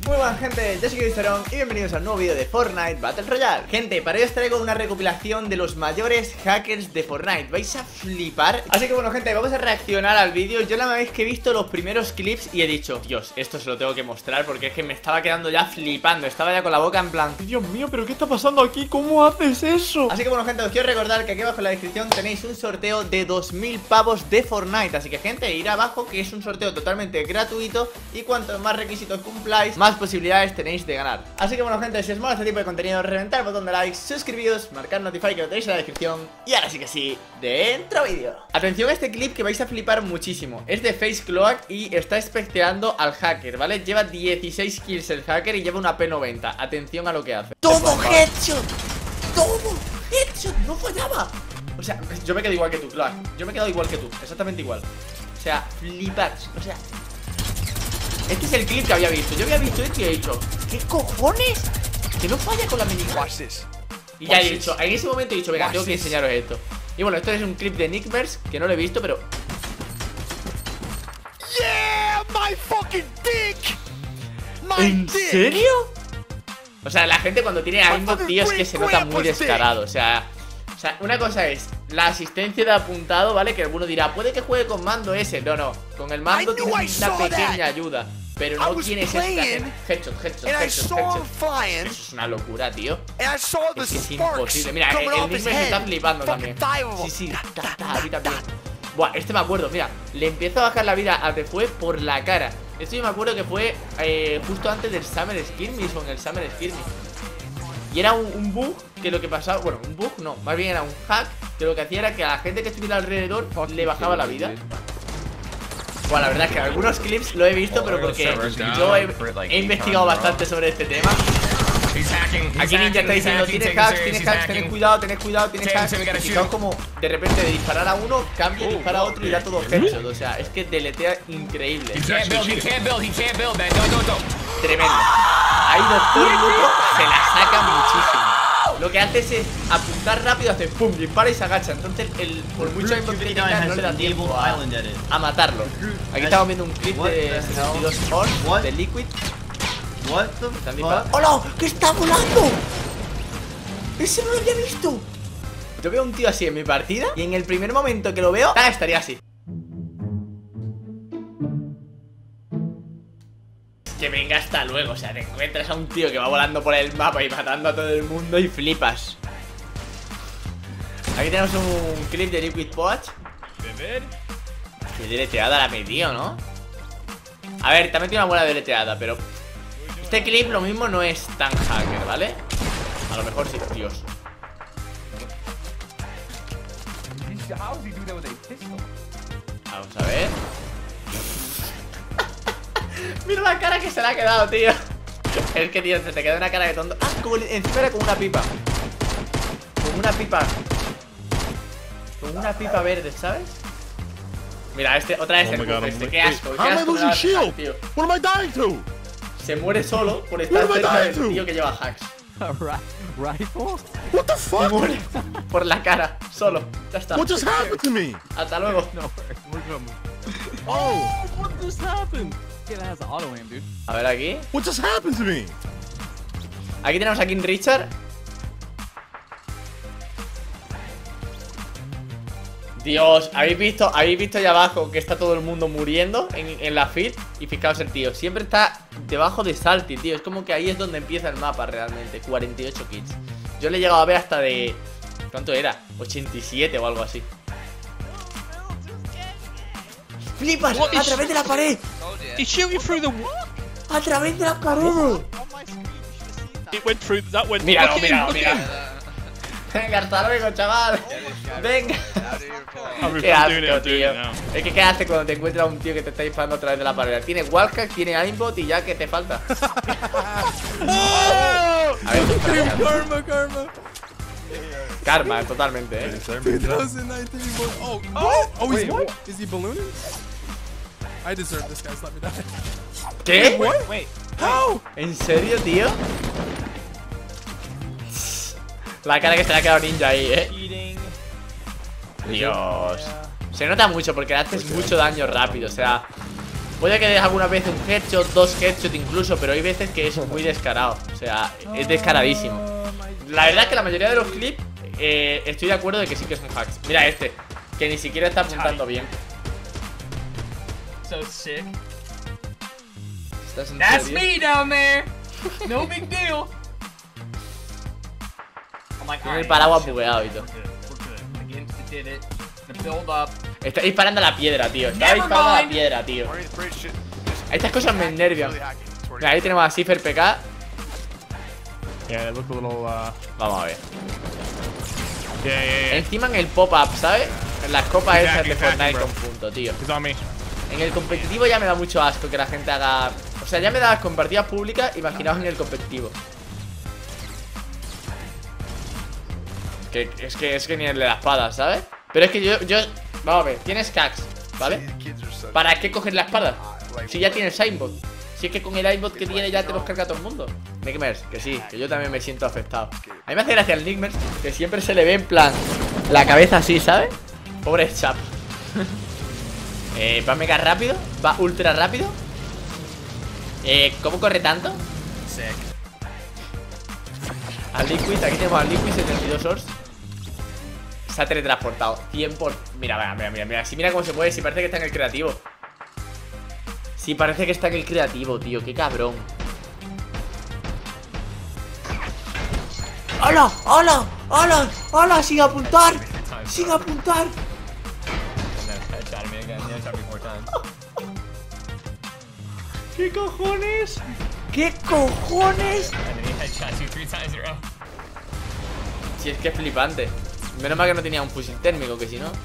Muy buenas gente, yo soy Cristerón y bienvenidos a un nuevo vídeo de Fortnite Battle Royale. Gente, para hoy os traigo una recopilación de los mayores hackers de Fortnite. Vais a flipar. Así que bueno gente, vamos a reaccionar al vídeo. Yo la vez que he visto los primeros clips y he dicho, Dios, esto se lo tengo que mostrar porque es que me estaba quedando ya flipando. Estaba ya con la boca en plan, Dios mío, pero ¿qué está pasando aquí? ¿Cómo haces eso? Así que bueno gente, os quiero recordar que aquí abajo en la descripción tenéis un sorteo de 2000 pavos de Fortnite. Así que gente, ir abajo que es un sorteo totalmente gratuito y cuantos más requisitos cumpláis, más posibilidades tenéis de ganar. Así que bueno gente, si os mola este tipo de contenido, reventar el botón de like, suscribíos, marcar notify que lo tenéis en la descripción. Y ahora sí que sí, dentro vídeo. Atención a este clip que vais a flipar muchísimo. Es de Face Cloak y está especteando al hacker, ¿vale? Lleva 16 kills el hacker y lleva una P90. Atención a lo que hace. ¡Todo headshot! ¡Todo headshot! ¡No fallaba! O sea, yo me quedo igual que tú, Cloak. Yo me quedo igual que tú, exactamente igual. O sea, flipar, o sea, este es el clip que había visto. Yo había visto esto y he dicho, ¿qué cojones? Que no falla con la minigun. Y ya he dicho, en ese momento he dicho, venga, tengo que enseñaros esto. Y bueno, esto es un clip de Nickverse que no lo he visto, pero Yeah, my fucking dick. ¿en serio? O sea, la gente cuando tiene aimbot, tío, es que se nota muy descarado. O sea, una cosa es la asistencia de apuntado, ¿vale? Que alguno dirá, puede que juegue con mando ese. No, no, con el mando tiene una pequeña ayuda, pero no tienes esta headshot. Eso es una locura, tío. Es que es imposible. Mira, el Nickverse se está flipando también. Sí, a mí también. Buah, este me acuerdo, mira, le empiezo a bajar la vida a Tefue por la cara. Esto yo me acuerdo que fue justo antes del Summer Skirmish o en el Summer Skirmish. Y era un bug que lo que pasaba, bueno, un bug no, más bien era un hack que lo que hacía era que a la gente que estuviera alrededor le bajaba la vida. Bueno, la verdad es que algunos clips lo he visto, pero porque yo he investigado bastante sobre este tema. Aquí Ninja está diciendo, tienes hacks, tened cuidado, tienes hacks. Y fijaos como de repente de disparar a uno, cambia, dispara a otro y da todo headshot. O sea, es que deletea increíble. Tremendo. Ahí Doctor Luco se la saca muchísimo. Lo que hace es apuntar rápido, hace pum, dispara y se agacha. Entonces, por mucho que tenga, no le da tiempo a matarlo. Aquí estamos viendo un clip de 62 Horn de Liquid. ¡Hola! ¡Que está volando! ¡Ese no lo había visto! Yo veo a un tío así en mi partida y en el primer momento que lo veo, estaría así. Que venga hasta luego, o sea, te encuentras a un tío que va volando por el mapa y matando a todo el mundo y flipas. Aquí tenemos un clip de Liquid Poach. Qué deleteada la metió, ¿no? A ver, también tiene una buena deleteada, pero este clip lo mismo no es tan hacker, ¿vale? A lo mejor sí, Dios. Vamos a ver. Mira la cara que se le ha quedado, tío. Es que, tío, se te queda una cara de tonto. Ah, como encima era como una pipa. Como una pipa. Como una pipa verde, ¿sabes? Mira, este, otra vez el buff este. Qué asco, qué asco me da este hack, tío. Se muere solo por estar cerca del tío que lleva hacks. What the fuck? Se muere por la cara, solo. Ya está. What just happened to me? Hasta luego. Oh, what just happened? Has auto aim, dude. A ver aquí. What just happened to me? Aquí tenemos a King Richard. Dios, ¿habéis visto allá abajo que está todo el mundo muriendo en la feed? Y fijaos el tío, siempre está debajo de Salty, tío. Es como que ahí es donde empieza el mapa realmente. 48 kills. Yo le he llegado a ver hasta de... ¿cuánto era? 87 o algo así. ¡Flipas! ¡A través de la pared! He shot you through the wall. ¡A través de la pared! It went through that went. Míralo. Venga, hasta luego, chaval. Venga. Qué asco, tío. Es que qué hace cuando te encuentras a un tío que te está disparando a través de la pared. Tiene wallhack, tiene aimbot y ya que te falta. A ver, karma, totalmente, eh. 2019. Wait, is he ballooning? I deserve this, guys. Let me die. ¿Qué? Wait. How? ¿En serio, tío? La cara que se le ha quedado Ninja ahí, Dios. Se nota mucho porque le haces mucho daño rápido. O sea, Puede que des alguna vez un headshot, 2 headshots incluso, pero hay veces que es muy descarado. O sea, es descaradísimo. La verdad es que la mayoría de los clips estoy de acuerdo de que sí que son hacks. Mira este, que ni siquiera está apuntando bien. So sick. ¿Estás en That's serio? me down there. No big deal. I'm like, Tiene el alright, paraguas chill. bugueado y todo. We're good. Again, we did it. The build up. Está disparando a la piedra, tío. Está Never disparando a la mind. piedra, tío. Or the bridge shit. Estas cosas me enervian. Really hacking. Swear to Mira, ahí tenemos a Cypher PK. Yeah, it looked a little, Vamos a ver. yeah. Encima en el pop-up, ¿sabes? En las copas esas de Exactly, Fortnite bro. con punto, tío. He's on me. En el competitivo ya me da mucho asco que la gente haga... O sea, ya me da asco en partidas públicas. Imaginaos en el competitivo. Es que ni el de la espada, ¿sabes? Pero es que yo... Vamos a ver, tienes hacks, ¿vale? God. Kids are such. ¿Para qué coger la espada? Si ya tienes aimbot. Si es que con el aimbot que tiene ya te los carga todo el mundo. Nickmers, que sí, que yo también me siento afectado. A mí me hace gracia el Nickmers, que siempre se le ve en plan la cabeza así, ¿sabes? Pobre chap. Va mega rápido, va ultra rápido. ¿Cómo corre tanto? Sick. Al Liquid, aquí tenemos al Liquid 72 Ors. Se ha teletransportado 100 por... Mira. Sí, mira cómo se mueve, sí parece que está en el creativo. Sí, parece que está en el creativo, tío, qué cabrón. ¡Hola! ¡Hola! ¡Hola! ¡Hola! ¡Sin apuntar! ¡Sin apuntar! ¿Qué cojones? ¿Qué cojones? Si es que es flipante. Menos mal que no tenía un fusil térmico, que si no...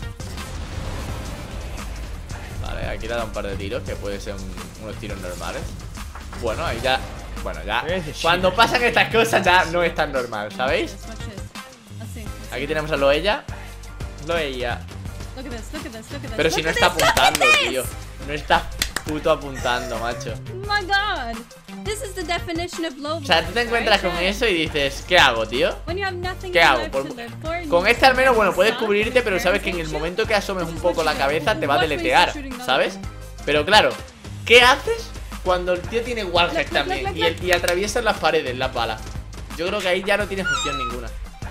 Vale, aquí le da un par de tiros, que puede ser unos tiros normales. Bueno, ahí ya... Bueno, ya... Cuando pasan estas cosas ya no es tan normal, ¿sabéis? Aquí tenemos a Loella. Loella. Pero si no está apuntando, tío. No está puto apuntando, macho. Oh my god. This is the definition of low. O sea, tú te encuentras con eso y dices, ¿qué hago, tío? ¿Qué ¿Qué hago? Con este al menos, bueno, puedes cubrirte, pero sabes que en el momento que asomes un poco la cabeza te va a deletear, ¿sabes? Pero claro, ¿qué haces cuando el tío tiene wallhack también y atraviesa las paredes, las balas? Yo creo que ahí ya no tiene función ninguna.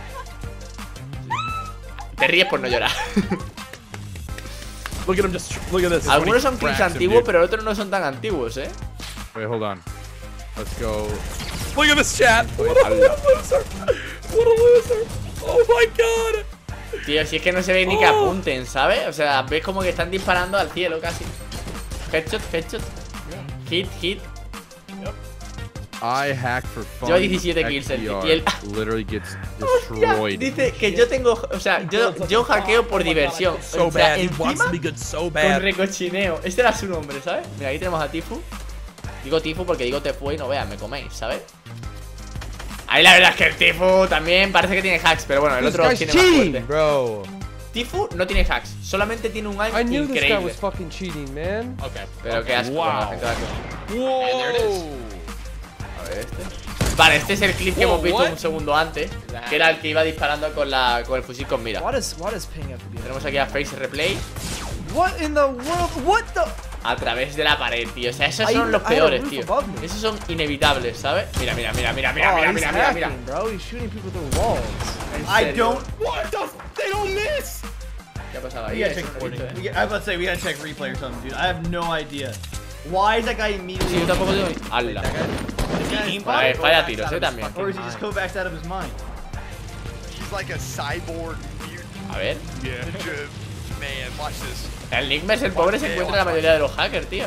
Te ríes por no llorar. Look at him just. Look at this. Algunos son clips antiguos, pero otros no son tan antiguos, ¿eh? Wait, hold on. Let's go. Look at this chat. What a loser. What a loser. Oh my god. Tío, si es que no se ve ni que apunten, ¿sabes? O sea, ves como que están disparando al cielo casi. Headshot, headshot. Hit, hit. I hack for fun. Yo 17 kills el XDR y el... literally gets Hostia, destroyed. dice que yo tengo... O sea, yo hackeo por diversión. So O sea, bad. He wants encima to be good so con bad. recochineo. Este era su nombre, ¿sabes? Mira, ahí tenemos a Tifu. Digo Tifu porque digo Tefu y no veas, me coméis, ¿sabes? Ahí la verdad es que el Tifu también parece que tiene hacks, pero bueno, el This otro guy's tiene más cheating, fuerte. bro. Tifu no tiene hacks, solamente tiene un aim I knew this guy increíble. was fucking cheating, man. Ok, pero qué asco. Wow. Bueno, la gente va a- Whoa. A ver este. Vale, este es el clip que hemos visto un segundo antes, que era el que iba disparando con el fusil con mira. Why does ping have to be? Tenemos aquí a Face Replay What in the world? What the? a través de la pared, tío. O sea, esos I- son los I had a peores, roof tío. above me. Esos son inevitables, ¿sabes? Mira, mira, mira, mira, mira, Oh, mira, he's mira, mira, mira. hacking, bro. He's shooting people through walls. En I serio. don't. What the? They don't miss. ¿Qué ha pasado We ahí? gotta Eso check no lo he visto, recording. I was about to say we gotta check replay or something, dude. I have no idea. Why is that guy immediately? Sí, yo tampoco tengo ni... ¡Hala! A ver, falla tiros, también. Or is he just Kovacs out of his mind? He's like a cyborg mutant A ver. ninja man. Watch this. El Nickmers, el pobre, se encuentra en la mayoría de los hackers, tío.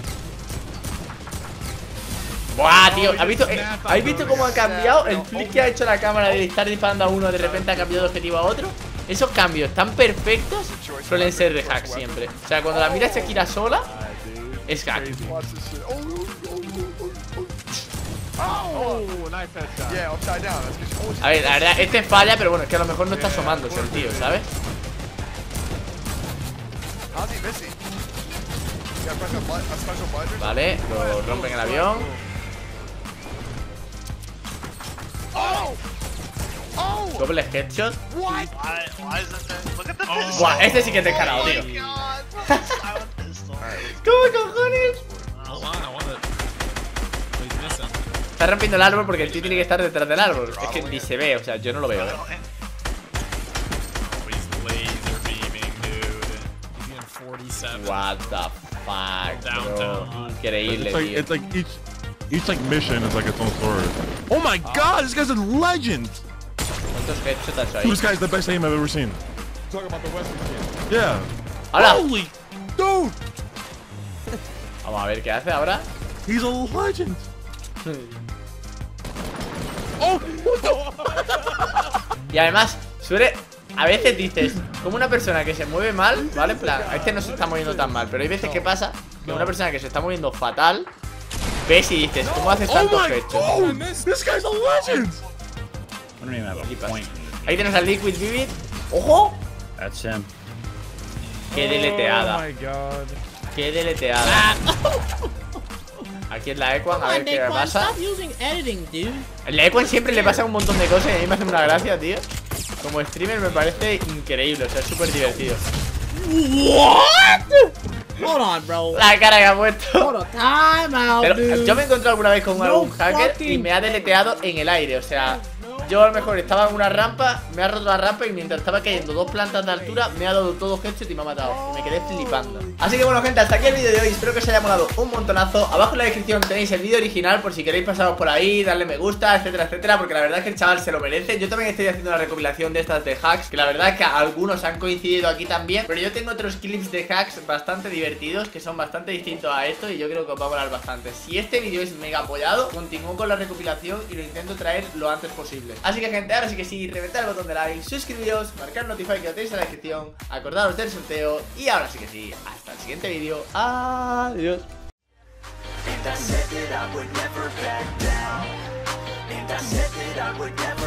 Buah, tío, ¿habéis visto cómo ha cambiado el flick que ha hecho la cámara de estar disparando a uno, de repente ha cambiado de objetivo a otro? Esos cambios tan perfectos suelen ser de hack siempre. O sea, cuando la mira se gira sola, es hack. Watch this shit. Oh, nice headshot. Yeah, upside down. That's because you always. A ver, la verdad, este falla, pero bueno, es que a lo mejor no está asomándose el tío, ¿sabes? How's he missing? You gotta press a special button. Vale, lo rompen el avión. Oh! Oh! Doble headshot. What? Why is that there? Look at the pistol. Buah, este sí que es descarado, tío. Oh my god. Silent pistol. ¿Cómo cojones? Hold on, I want it. He's missing. Está rompiendo el árbol porque el tío tiene que estar detrás del árbol. Es que ni se ve, o sea, yo no lo veo. Oh, he's laser beaming, dude. He's getting 47. What the fuck, bro. Downtown. Increíble, It's like tío. it's like each like mission is like its own story. Oh my god, this guy's a legend! ¿Cuántos headshots has Dude, ahí? this guy's the best aim I've ever seen. Talking about the Western kid. Yeah. ¡Hala! Holy dude! Vamos a ver qué hace ahora. He's a legend. Y además, suele... A veces dices, como una persona que se mueve mal, ¿vale? En plan, este no se está moviendo tan mal. Pero hay veces que pasa que una persona que se está moviendo fatal, ves y dices, ¿cómo haces Oh tantos my headshots? god! This guy's a legend! I don't even have a Flipas. point. Ahí tienes al Liquid Vivid. ¡Ojo! That's him. ¡Qué deleteada! Oh my god. ¡Qué deleteada! Aquí en la Equan, a ver qué pasa. En la Equan siempre le pasa un montón de cosas y a mí me hace una gracia, tío. Como streamer me parece increíble, o sea, es súper divertido. Hold on, bro. La cara que ha puesto. Hold on. Time out, Pero dude. yo me he encontrado alguna vez con algún hacker y fucking- me ha deleteado en el aire. O sea, yo a lo mejor estaba en una rampa, me ha roto la rampa y mientras estaba cayendo 2 plantas de altura, me ha dado todo headshot y me ha matado. Y me quedé flipando. Así que bueno, gente, hasta aquí el vídeo de hoy. Espero que os haya molado un montonazo. Abajo en la descripción tenéis el vídeo original por si queréis pasaros por ahí, darle me gusta, etcétera, etcétera. Porque la verdad es que el chaval se lo merece. Yo también estoy haciendo una recopilación de estas de hacks, que la verdad es que algunos han coincidido aquí también. Pero yo tengo otros clips de hacks bastante divertidos, que son bastante distintos a esto y yo creo que os va a molar bastante. Si este vídeo es mega apoyado, continúo con la recopilación y lo intento traer lo antes posible. Así que gente, ahora sí que sí, reventad el botón de like, suscribiros, marcar notify que lo tenéis en la descripción, acordaros del sorteo y ahora sí que sí, hasta el siguiente vídeo. Adiós. And I said that I would never back down. And I said that I would never